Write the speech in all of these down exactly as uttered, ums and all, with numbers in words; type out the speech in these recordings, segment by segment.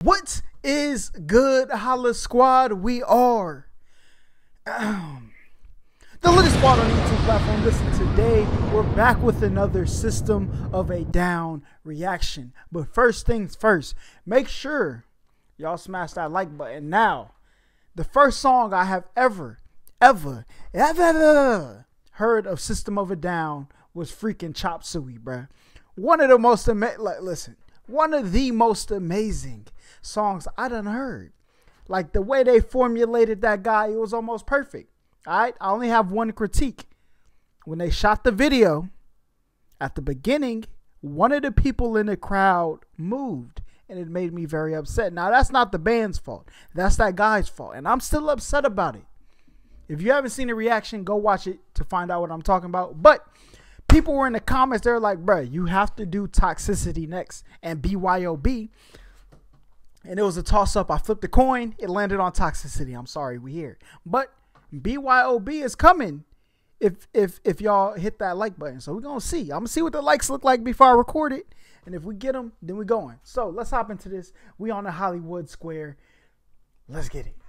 What is good, Holla Squad? We are um, the Little Squad on the YouTube platform. Listen, today we're back with another System of a Down reaction. But first things first, make sure y'all smash that like button. Now, the first song I have ever, ever, ever, ever heard of System of a Down was freaking Chop Suey, bruh. One of the most amazing, like, listen, one of the most amazing songs I done heard. Like, the way they formulated that guy, it was almost perfect. All right, I only have one critique. When they shot the video, at the beginning, one of the people in the crowd moved, and it made me very upset. Now, that's not the band's fault. That's that guy's fault, and I'm still upset about it. If you haven't seen the reaction, go watch it to find out what I'm talking about. But people were in the comments, they're like, bro, you have to do Toxicity next and B Y O B. And it was a toss-up. I flipped the coin. It landed on Toxicity. I'm sorry, we here. But B Y O B is coming if if if y'all hit that like button. So we're going to see. I'm going to see what the likes look like before I record it. And if we get them, then we're going. So let's hop into this. We on the Hollywood Square. Let's get it.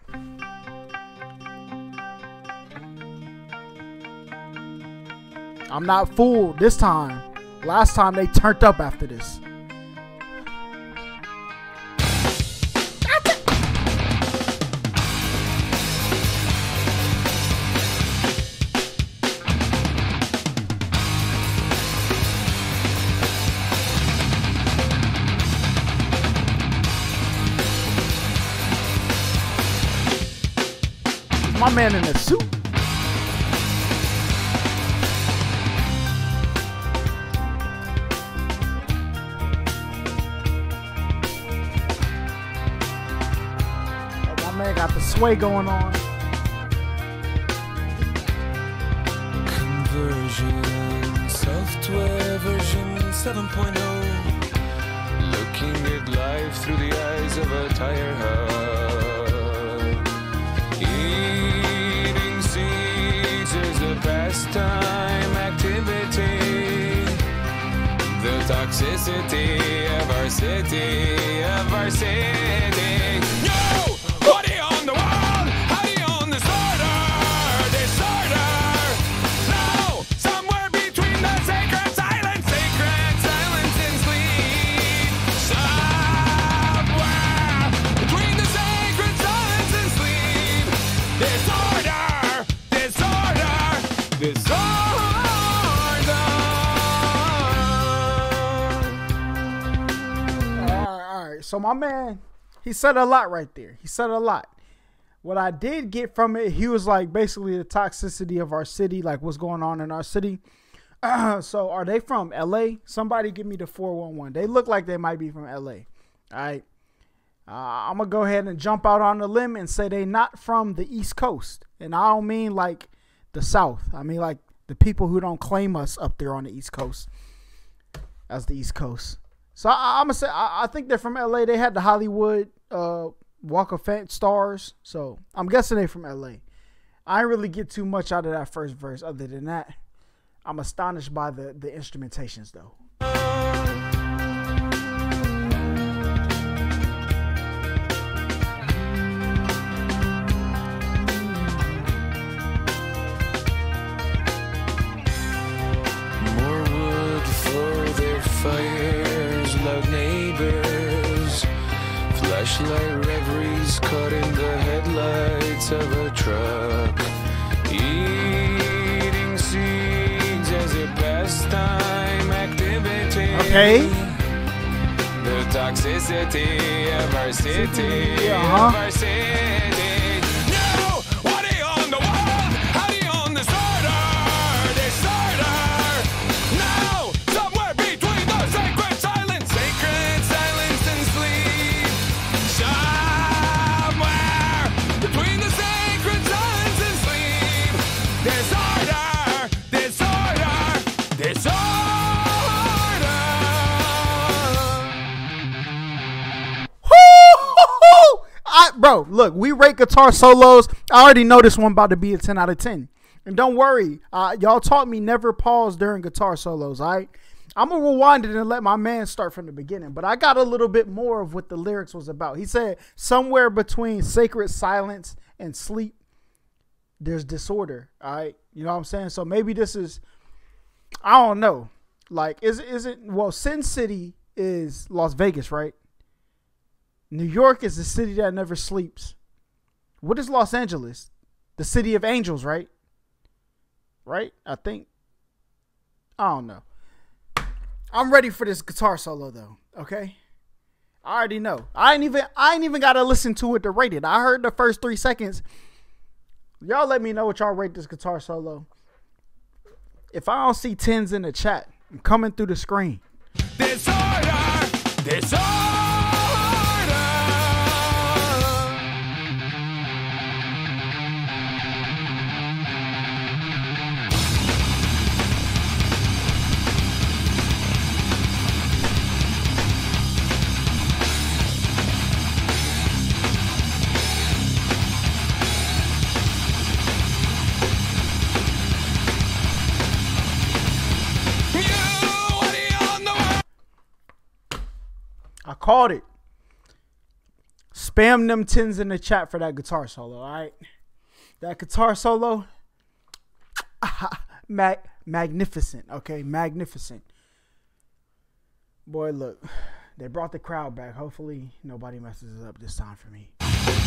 I'm not fooled this time. Last time they turned up after this. My man in a suit. Man got the sway going on. Conversion, software version seven point oh. Looking at life through the eyes of a tire hub. Eating seeds is a pastime activity. The toxicity of our city, of our city. No! What are you on the wall? How do you own disorder? Disorder! No! Somewhere between the sacred silence, sacred silence and sleep. Somewhere between the sacred silence and sleep. Disorder! Disorder! Disorder! Alright, alright. So my man, he said a lot right there. He said a lot. What I did get from it, he was like basically the toxicity of our city, like what's going on in our city. Uh, so are they from L A? Somebody give me the four one one. They look like they might be from L A. All right. Uh, I'm going to go ahead and jump out on the limb and say they not from the East Coast. And I don't mean like the South. I mean like the people who don't claim us up there on the East Coast as the East Coast. So I, I'm going to say, I, I think they're from L A. They had the Hollywood uh, Walk of Fame stars. So I'm guessing they're from L A. I didn't really get too much out of that first verse. Other than that, I'm astonished by the, the instrumentations, though. More wood for their fires, loud neighbors. Flashlight reveries caught in the headlights of a truck. Eating seeds as a pastime activity. Okay. The toxicity of our city, Uh-huh. of our city. No! What are you on the wall? How do you own disorder? Disorder! No! Somewhere between the sacred silence, sacred silence and sleep. Somewhere between the sacred silence and sleep. Disorder! Disorder! Disorder! I, bro, look, we rate guitar solos. I already know this one about to be a ten out of ten. And don't worry, uh, y'all taught me never pause during guitar solos, all right? I'm going to rewind it and let my man start from the beginning. But I got a little bit more of what the lyrics was about. He said, somewhere between sacred silence and sleep, there's disorder. All right. You know what I'm saying? So maybe this is, I don't know. Like, is, is it, well, Sin City is Las Vegas, right? New York is the city that never sleeps. What is Los Angeles? The city of angels, right? Right? I think. I don't know. I'm ready for this guitar solo though. Okay. I already know. I ain't even I ain't even gotta listen to it to rate it. I heard the first three seconds. Y'all let me know what y'all rate this guitar solo. If I don't see tens in the chat, I'm coming through the screen. Disorder! Disorder! I called it. Spam them tens in the chat for that guitar solo, all right? That guitar solo, mag magnificent, okay? Magnificent. Boy, look, they brought the crowd back. Hopefully, nobody messes it up this time for me.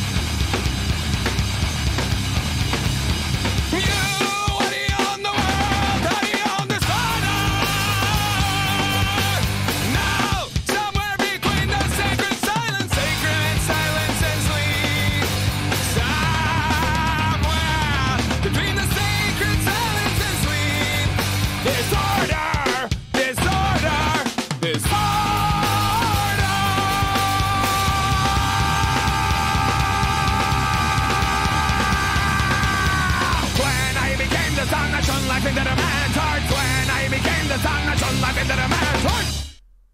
Into the man's heart when I became the song that shone life into the man's heart.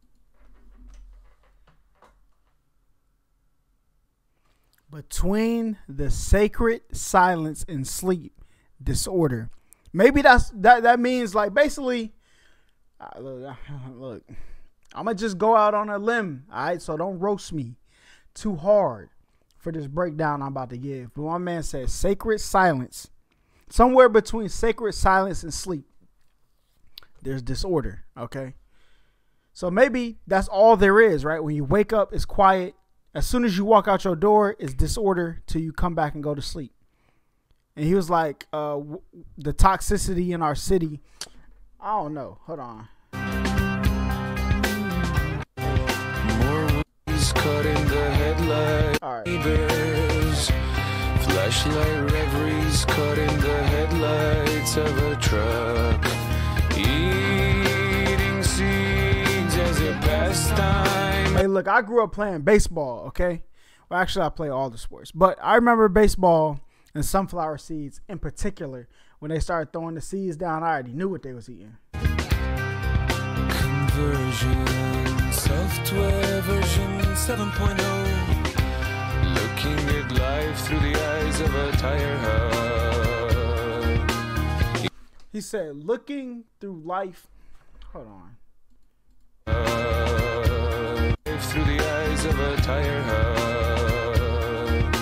Between the sacred silence and sleep, disorder. Maybe that's that. That means like basically, uh, look, look, I'm gonna just go out on a limb. All right, so don't roast me too hard for this breakdown I'm about to give. But my man says sacred silence. Somewhere between sacred silence and sleep, there's disorder, okay? So maybe that's all there is, right? When you wake up, it's quiet. As soon as you walk out your door, it's disorder till you come back and go to sleep. And he was like, uh, w the toxicity in our city, I don't know. Hold on. More weeds caught in the headlight. All right. Neighbors. Flashlight reveries caught in the headlights of a truck. Eating seeds as a pastime. Hey, look, I grew up playing baseball, okay? Well, actually, I play all the sports. But I remember baseball and sunflower seeds in particular. When they started throwing the seeds down, I already knew what they was eating. Conversion, software version seven point oh. Looking at life through the eyes of a tire hub. He said, looking through life. Hold on. Uh, through the eyes of a tire hub.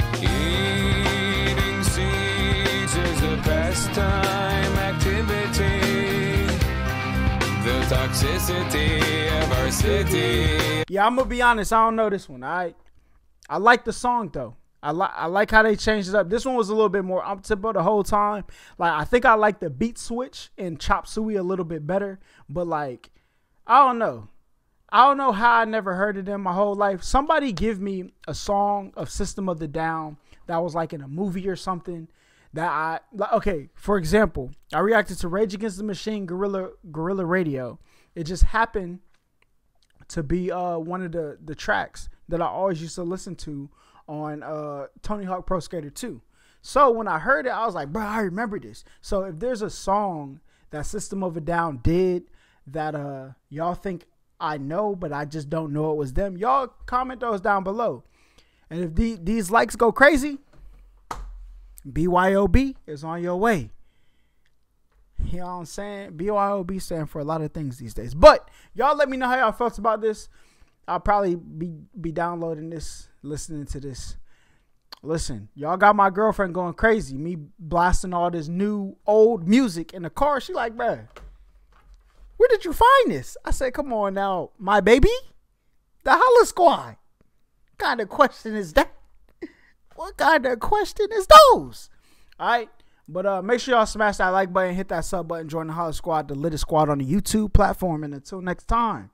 Eating seeds is a pastime activity. The toxicity of our city. Yeah, I'm gonna be honest. I don't know this one. All right. I like the song though. I like I like how they changed it up. This one was a little bit more up tempo the whole time. Like I think I like the beat switch in Chop Suey a little bit better. But like, I don't know. I don't know how I never heard of them my whole life. Somebody give me a song of System of the Down that was like in a movie or something that I like. Okay, for example, I reacted to Rage Against the Machine, Gorilla Gorilla Radio. It just happened to be uh one of the the tracks that I always used to listen to on uh Tony Hawk Pro Skater two. So when I heard it, I was like, bro, I remember this. So if there's a song that System of a Down did that uh y'all think I know, but I just don't know it was them, y'all comment those down below. And if the, these likes go crazy, B Y O B is on your way. You know what I'm saying? B Y O B stand for a lot of things these days. But y'all let me know how y'all felt about this. I'll probably be, be downloading this, listening to this. Listen, y'all got my girlfriend going crazy. Me blasting all this new, old music in the car. She like, bruh, where did you find this? I said, come on now, my baby. The Holla Squad. What kind of question is that? What kind of question is those? All right. But uh, make sure y'all smash that like button, hit that sub button, join the Holla Squad, the latest squad on the YouTube platform. And until next time,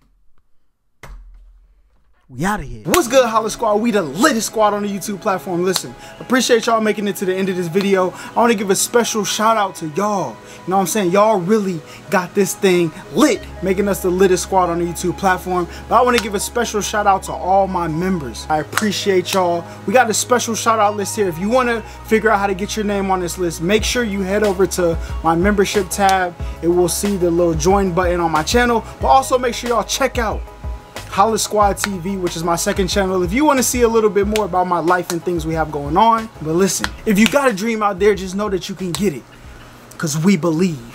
we out of here. What's good, Holla Squad? We the latest squad on the YouTube platform. Listen, appreciate y'all making it to the end of this video. I want to give a special shout out to y'all. You know what I'm saying? Y'all really got this thing lit, making us the latest squad on the YouTube platform. But I want to give a special shout out to all my members. I appreciate y'all. We got a special shout out list here. If you want to figure out how to get your name on this list, make sure you head over to my membership tab. It will see the little join button on my channel. But also make sure y'all check out Holla Squad T V, which is my second channel, if you want to see a little bit more about my life and things we have going on. But listen, if you got a dream out there, just know that you can get it, because we believe.